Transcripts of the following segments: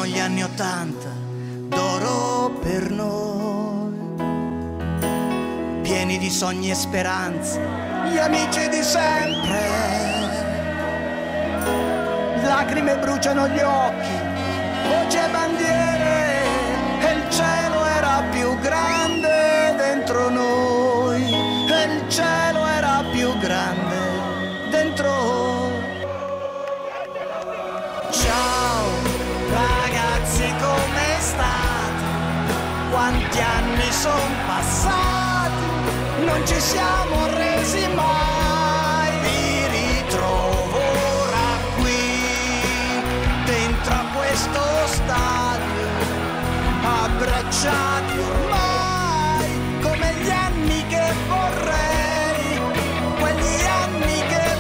gli anni '80 d'oro per noi, pieni di sogni e speranze, gli amici di sempre. Lacrime bruciano gli occhi, voci e bandiere, e il cielo era più grande dentro noi, e il cielo era più grande dentro noi. Ciao ragazzi, come state? Quanti anni sono passati, non ci siamo resi mai. Vi ritrovo ora qui, dentro a questo stadio, abbracciati ormai, come gli anni che vorrei, quegli anni che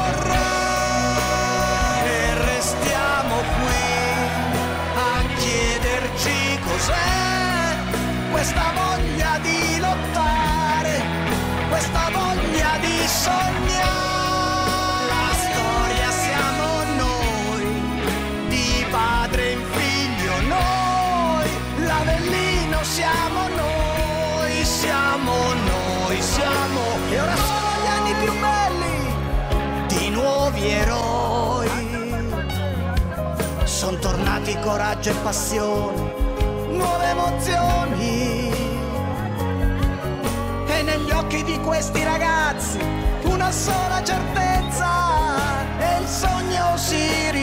vorrei. E restiamo qui a chiederci cos'è questa voglia di lottare, questa voglia di sognare. La storia siamo noi, di padre in figlio noi, l'Avellino siamo noi, siamo noi, siamo. E ora sono gli anni più belli di nuovi eroi. Sono tornati coraggio e passione, nuove emozioni. E negli occhi di questi ragazzi una sola certezza, e il sogno si